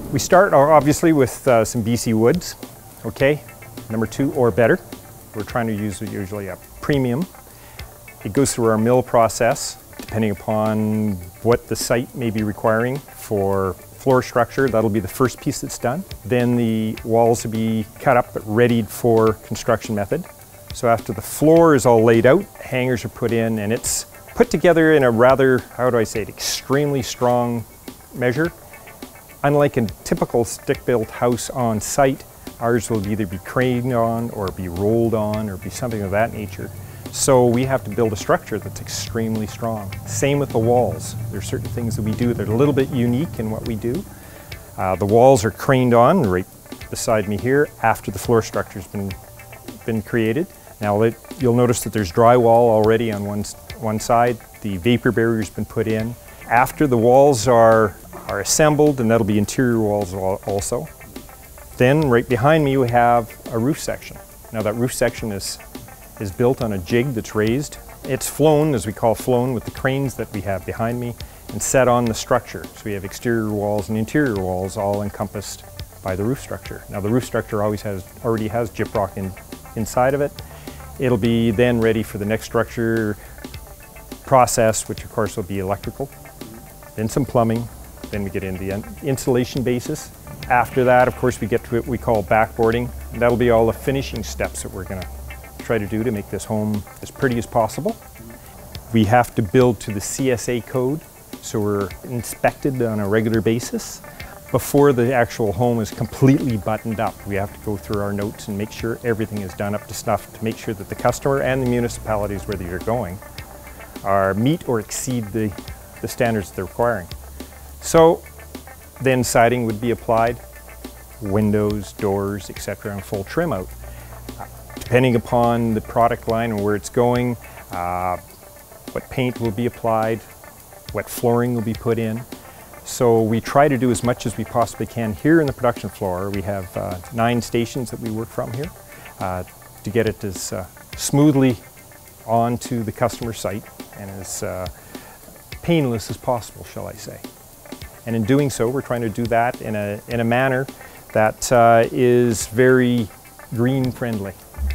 We start obviously with some BC woods, okay? Number 2 or better. We're trying to use usually a premium. It goes through our mill process, depending upon what the site may be requiring for floor structure. That'll be the first piece that's done. Then the walls will be cut up but readied for construction method. So after the floor is all laid out, hangers are put in, and it's put together in a rather, how do I say it, extremely strong measure. Unlike a typical stick-built house on site, ours will either be craned on or be rolled on or be something of that nature. So we have to build a structure that's extremely strong. Same with the walls. There are certain things that we do that are a little bit unique in what we do. The walls are craned on right beside me here after the floor structure's been created. Now you'll notice that there's drywall already on one side. The vapor barrier's been put in. After the walls are assembled, and that'll be interior walls also. Then right behind me we have a roof section. Now that roof section is built on a jig that's raised. It's flown, as we call flown, with the cranes that we have behind me and set on the structure. So we have exterior walls and interior walls all encompassed by the roof structure. Now the roof structure already has gyprock inside of it. It'll be then ready for the next structure process, which of course will be electrical, then some plumbing, then we get into the insulation basis. After that, of course, we get to what we call backboarding. And that'll be all the finishing steps that we're going to try to do to make this home as pretty as possible. We have to build to the CSA code, so we're inspected on a regular basis. Before the actual home is completely buttoned up, we have to go through our notes and make sure everything is done up to snuff to make sure that the customer and the municipalities where you're going meet or exceed the standards they're requiring. So then siding would be applied, windows, doors, etc., and full trim out. Depending upon the product line and where it's going, what paint will be applied, what flooring will be put in. So we try to do as much as we possibly can here in the production floor. We have 9 stations that we work from here to get it as smoothly onto the customer site and as painless as possible, shall I say. And in doing so, we're trying to do that in a manner that is very green friendly.